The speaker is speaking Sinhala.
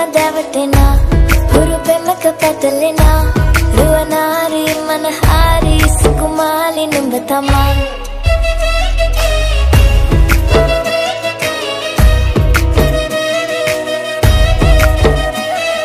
දැවටෙනා හුරු පෙමක පැටලෙනා රුවනාරි මනහාරි සුකුමාලි නුඹ තමා